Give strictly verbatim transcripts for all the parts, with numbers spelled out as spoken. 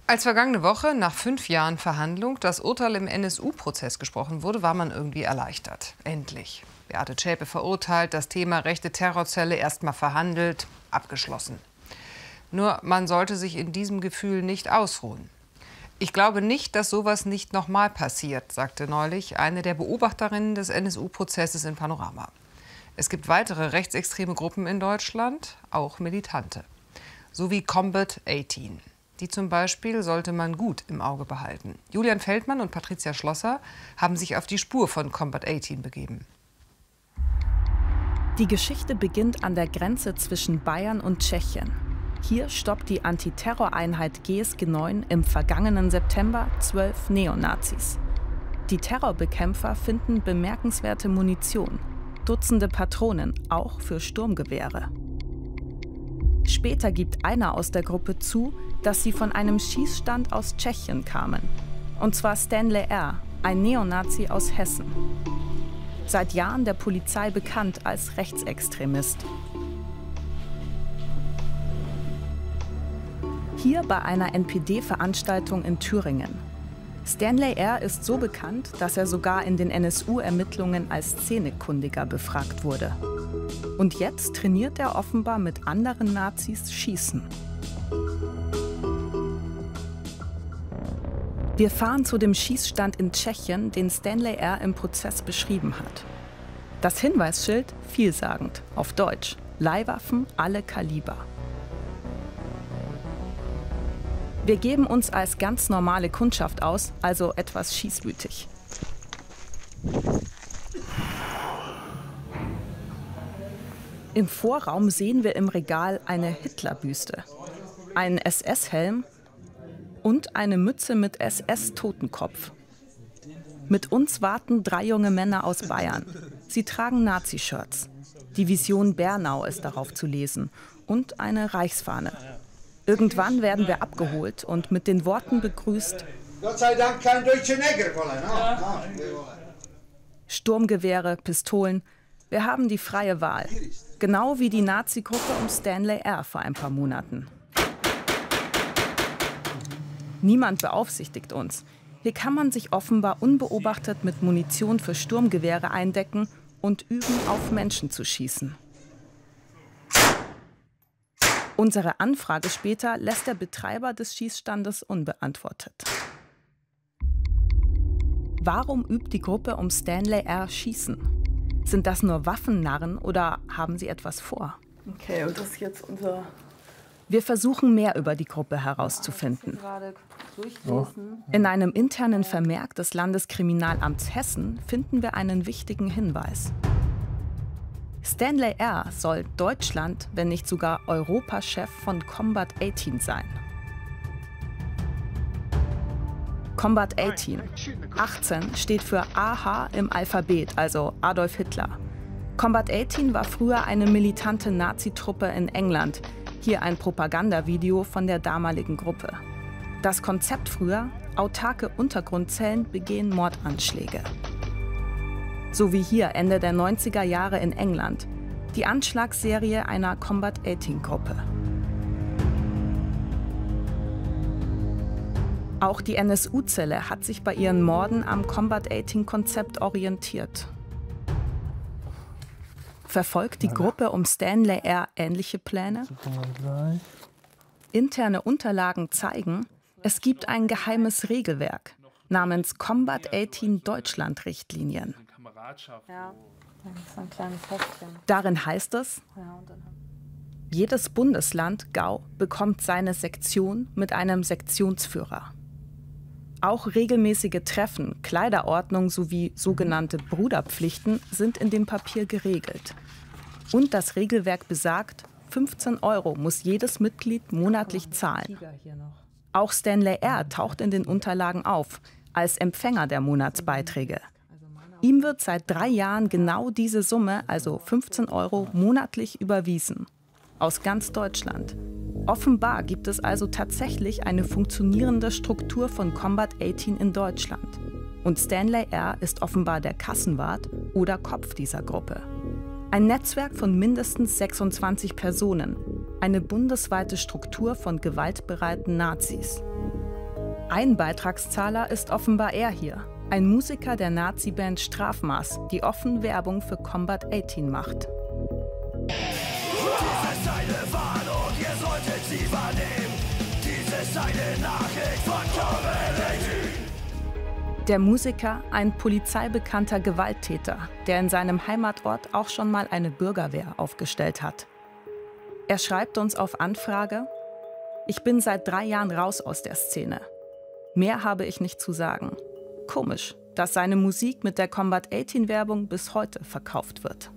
Als vergangene Woche nach fünf Jahren Verhandlung das Urteil im N S U-Prozess gesprochen wurde, war man irgendwie erleichtert. Endlich. Beate Zschäpe verurteilt, das Thema rechte Terrorzelle erstmal verhandelt, abgeschlossen. Nur man sollte sich in diesem Gefühl nicht ausruhen. Ich glaube nicht, dass sowas nicht nochmal passiert, sagte neulich eine der Beobachterinnen des N S U-Prozesses in Panorama. Es gibt weitere rechtsextreme Gruppen in Deutschland, auch militante. So wie Combat achtzehn. Die zum Beispiel sollte man gut im Auge behalten. Julian Feldmann und Patricia Schlosser haben sich auf die Spur von Combat achtzehn begeben. Die Geschichte beginnt an der Grenze zwischen Bayern und Tschechien. Hier stoppt die Antiterroreinheit G S G neun im vergangenen September zwölf Neonazis. Die Terrorbekämpfer finden bemerkenswerte Munition, Dutzende Patronen, auch für Sturmgewehre. Später gibt einer aus der Gruppe zu, dass sie von einem Schießstand aus Tschechien kamen. Und zwar Stanley R., ein Neonazi aus Hessen. Seit Jahren der Polizei bekannt als Rechtsextremist. Hier bei einer N P D-Veranstaltung in Thüringen. Stanley R. ist so bekannt, dass er sogar in den N S U-Ermittlungen als Szenekundiger befragt wurde. Und jetzt trainiert er offenbar mit anderen Nazis Schießen. Wir fahren zu dem Schießstand in Tschechien, den Stanley R. im Prozess beschrieben hat. Das Hinweisschild vielsagend, auf Deutsch: Leihwaffen alle Kaliber. Wir geben uns als ganz normale Kundschaft aus, also etwas schießwütig. Im Vorraum sehen wir im Regal eine Hitlerbüste, einen S S-Helm und eine Mütze mit S S-Totenkopf. Mit uns warten drei junge Männer aus Bayern. Sie tragen Nazi-Shirts. Division Bernau ist darauf zu lesen und eine Reichsfahne. Irgendwann werden wir abgeholt und mit den Worten begrüßt: Gott sei Dank kein deutscher Neger wollen. Ja. Sturmgewehre, Pistolen. Wir haben die freie Wahl. Genau wie die Nazi-Gruppe um Stanley R. vor ein paar Monaten. Niemand beaufsichtigt uns. Hier kann man sich offenbar unbeobachtet mit Munition für Sturmgewehre eindecken und üben, auf Menschen zu schießen. Unsere Anfrage später lässt der Betreiber des Schießstandes unbeantwortet. Warum übt die Gruppe um Stanley R. Schießen? Sind das nur Waffennarren oder haben sie etwas vor? Okay, und das ist jetzt unser... Wir versuchen, mehr über die Gruppe herauszufinden. In einem internen Vermerk des Landeskriminalamts Hessen finden wir einen wichtigen Hinweis. Stanley R. soll Deutschland, wenn nicht sogar Europachef von Combat achtzehn sein. Combat achtzehn. achtzehn steht für A H im Alphabet, also Adolf Hitler. Combat achtzehn war früher eine militante Nazitruppe in England. Hier ein Propagandavideo von der damaligen Gruppe. Das Konzept früher: autarke Untergrundzellen begehen Mordanschläge. So wie hier Ende der neunziger Jahre in England. Die Anschlagsserie einer Combat achtzehn-Gruppe. Auch die N S U-Zelle hat sich bei ihren Morden am Combat achtzehn-Konzept orientiert. Verfolgt die Gruppe um Stanley R. ähnliche Pläne? Interne Unterlagen zeigen, es gibt ein geheimes Regelwerk namens Combat achtzehn Deutschland-Richtlinien. Ja, das ist ein kleines Heftchen. Darin heißt es: Jedes Bundesland, Gau, bekommt seine Sektion mit einem Sektionsführer. Auch regelmäßige Treffen, Kleiderordnung sowie sogenannte Bruderpflichten sind in dem Papier geregelt. Und das Regelwerk besagt, fünfzehn Euro muss jedes Mitglied monatlich zahlen. Auch Stanley R. taucht in den Unterlagen auf, als Empfänger der Monatsbeiträge. Ihm wird seit drei Jahren genau diese Summe, also fünfzehn Euro, monatlich überwiesen. Aus ganz Deutschland. Offenbar gibt es also tatsächlich eine funktionierende Struktur von Combat achtzehn in Deutschland. Und Stanley R. ist offenbar der Kassenwart oder Kopf dieser Gruppe. Ein Netzwerk von mindestens sechsundzwanzig Personen. Eine bundesweite Struktur von gewaltbereiten Nazis. Ein Beitragszahler ist offenbar er hier, ein Musiker der Nazi-Band Strafmaß, die offen Werbung für Combat achtzehn macht. Dies ist eine Warnung, ihr solltet sie wahrnehmen. Dies ist eine Nachricht von Combat achtzehn. Der Musiker, ein polizeibekannter Gewalttäter, der in seinem Heimatort auch schon mal eine Bürgerwehr aufgestellt hat. Er schreibt uns auf Anfrage: Ich bin seit drei Jahren raus aus der Szene. Mehr habe ich nicht zu sagen. Komisch, dass seine Musik mit der Combat achtzehn-Werbung bis heute verkauft wird.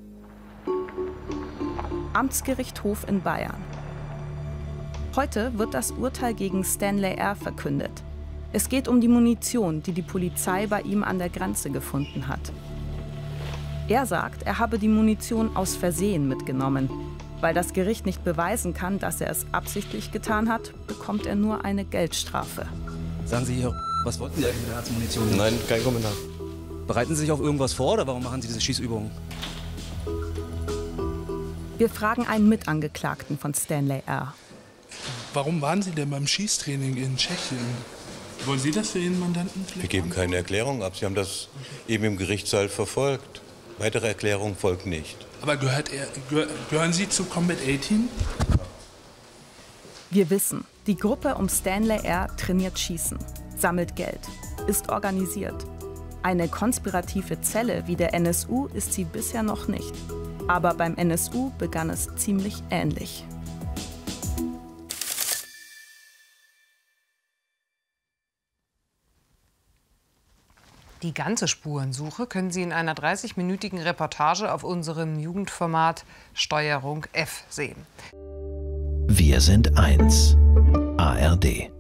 Amtsgericht Hof in Bayern. Heute wird das Urteil gegen Stanley R. verkündet. Es geht um die Munition, die die Polizei bei ihm an der Grenze gefunden hat. Er sagt, er habe die Munition aus Versehen mitgenommen. Weil das Gericht nicht beweisen kann, dass er es absichtlich getan hat, bekommt er nur eine Geldstrafe. Sagen Sie hier, was wollten Sie eigentlich mit der Herzmunition? Nein, kein Kommentar. Bereiten Sie sich auf irgendwas vor oder warum machen Sie diese Schießübungen? Wir fragen einen Mitangeklagten von Stanley R. Warum waren Sie denn beim Schießtraining in Tschechien? Wollen Sie das für Ihren Mandanten vielleicht? Wir geben keine Erklärung ab. Sie haben das eben im Gerichtssaal verfolgt. Weitere Erklärung folgt nicht. Aber gehört er, gehör, gehören Sie zu Combat achtzehn? Wir wissen, die Gruppe um Stanley R. trainiert Schießen, sammelt Geld, ist organisiert. Eine konspirative Zelle wie der N S U ist sie bisher noch nicht. Aber beim N S U begann es ziemlich ähnlich. Die ganze Spurensuche können Sie in einer dreißigminütigen Reportage auf unserem Jugendformat Steuerung F sehen. Wir sind eins. A R D.